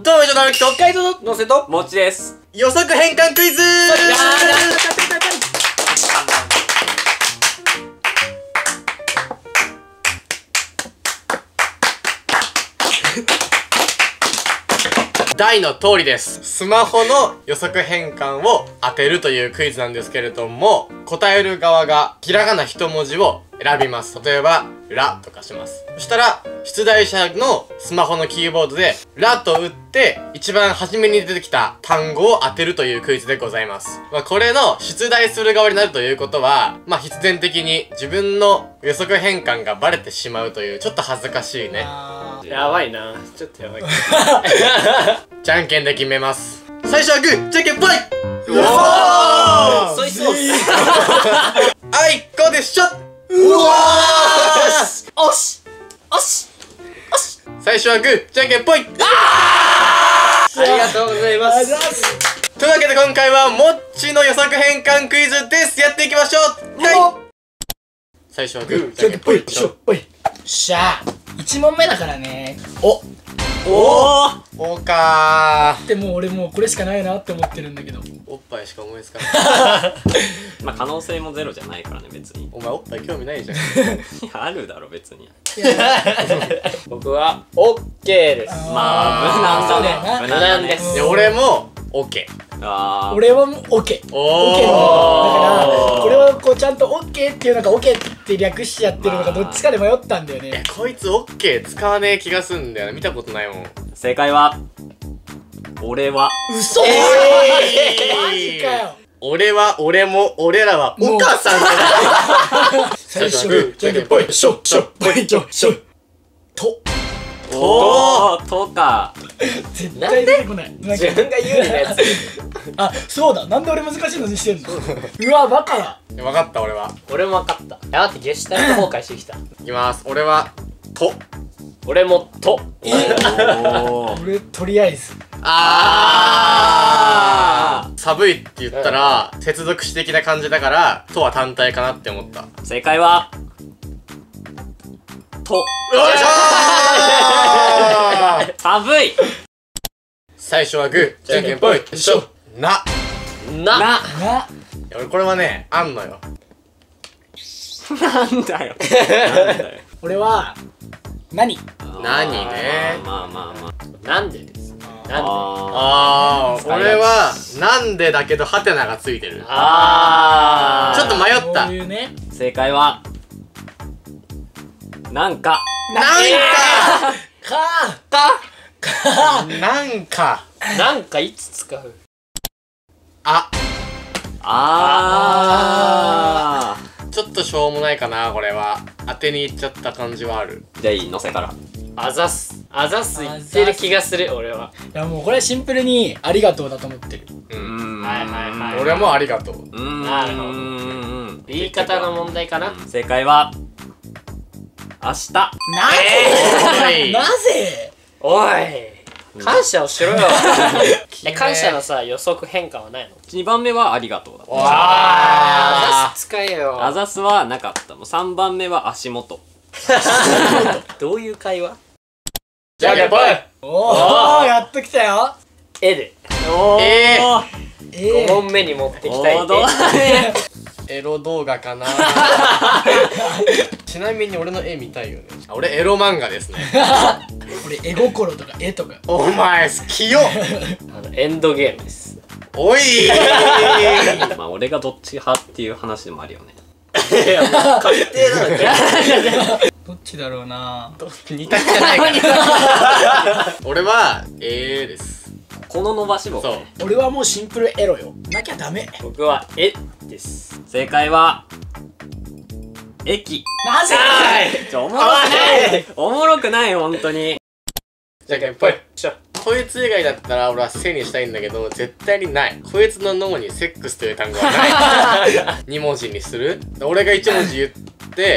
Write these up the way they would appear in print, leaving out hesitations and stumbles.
どうも、以上、直樹とカイトとのせともちです。 予測変換クイズ題の通りです。スマホの予測変換を当てるというクイズなんですけれども、答える側がひらがな一文字を選びます。例えば、ラとかします。そしたら、出題者のスマホのキーボードで、ラと打って、一番初めに出てきた単語を当てるというクイズでございます。これの出題する側になるということは、必然的に自分の予測変換がバレてしまうという、ちょっと恥ずかしいね。 やばいな、ちょっとやばいじゃんけんで決めます。最初はグー、じゃんけんぽい。 そいそうっすあいこでしょ。 うわーおしおしおし最初はグー、じゃんけんぽい。 ありがとうございます。 というわけで今回はもっちの予測変換クイズです。やっていきましょう。はい。最初はグー、じゃんけんぽい。 しゃあ1問目だからね。 おかー。 でも俺もうこれしかないなって思ってるんだけど、 おっぱいしか思いつかない。 可能性もゼロじゃないからね、別に。 お前おっぱい興味ないじゃん。 いや、あるだろ、別に。 僕はオッケーです。 無難だね。 無難です。 で、俺もオッケー。 俺はもう OK おー。 だからこれはこうちゃんと OK っていうのか OK って略しちゃってるのかどっちかで迷ったんだよね。 こいつオッケー使わねえ気がすんだよね。見たことないもん。 正解は、俺は。 嘘。マジかよ。 俺は、俺も、俺らはお母さんじゃない。 最初グー、じゃんけんぽい。しょしょぽいしょしょと。 とか。 絶対出てこない。 自分が有利なやつ。 あ、そうだ。なんで俺難しいのにしてんの。うわ、バカだ。 分かった、俺は。 俺も分かった。だってゲシュタルト崩壊してきた。 いきます。俺は、と。 俺もと。 俺、とりあえず。 寒いって言ったら、接続詞的な感じだから、とは単体かなって思った。 正解は、と。 よいしょー。 寒い。 最初はグー、じゃんけんぽい。しょ。な。 な。 俺これはね、あんのよ。 なんだよ。 俺は、何何ね。 なんでです。なんで。 俺は、なんでだけど、ハテナがついてる。ちょっと迷った。 そういうね。 正解は、なんか。 なんかいつ使う。 ちょっとしょうもないかな、これは。当てにいっちゃった感じはある。 じゃあいいのせから。 あざす言ってる気がする、俺は。 いやもうこれはシンプルにありがとうだと思ってる。 はい俺もありがとう。 なるほど。言い方の問題かな。 正解は、明日。 なぜおい、感謝をしろよ。感謝のさ、予測変換はないの 2番目はありがとうだった。 あざす使えよ。 あざすはなかった。3番目は足元。 どういう会話。 じゃんけんぽい。 おー、やっときたよ。 絵で5問目に持ってきたいエロ動画かな。ちなみに俺の絵見たいよね。俺エロ漫画ですね。 俺絵心とか絵とか。 お前好きよ。 エンドゲームです。 おい俺がどっち派っていう話でもあるよね。 確定なの。 どっちだろうな。 似たじゃないから。俺はです。 この伸ばし棒。 そう。 俺はもうシンプルエロよ。なきゃダメ。 僕は絵です。 正解は、駅。 なぜおもろくない本当に。 じゃんけんぽい。こいつ以外だったら俺は背にしたいんだけど、絶対にない。こいつの脳にセックスという単語はない。2文字にする。俺が1文字言って、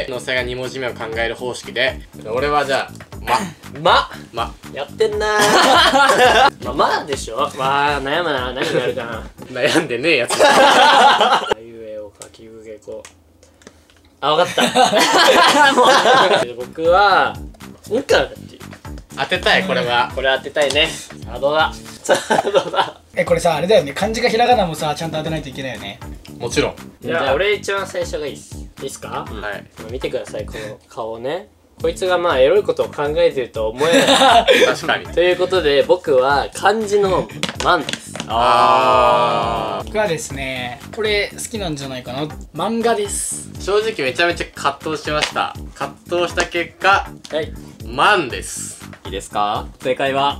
のせが2文字目を考える方式で、俺はじゃあ、ま。 やってんなー。まあでしょ。悩むな。何になるかな。 悩んでねえやつ。 あいうえおかきくけこ。わかった。僕は、んからだっていう。 当てたいこれは。 これ当てたいね。さあどうだ。さあどうだ。 これさあれだよね、漢字かひらがなもさちゃんと当てないといけないよね。 もちろん。 じゃあ俺一番最初がいいっす。いいっすか？ はい。 見てくださいこの顔ね。こいつがまあエロいことを考えてるとは思えない。 確かに。 ということで僕は漢字の万です。 僕はですね、これ好きなんじゃないかな。漫画です。 正直めちゃめちゃ葛藤しました。葛藤した結果、 はい。 万です。 いいですか？正解は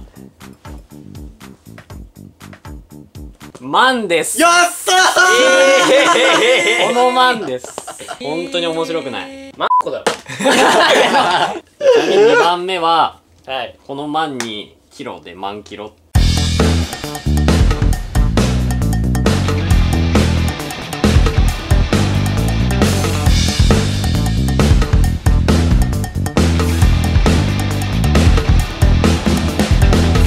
万です。 やったーこの万です。本当に面白くない。 マッコだろ。 ちなみに2番目ははい。 この万にキロで万キロって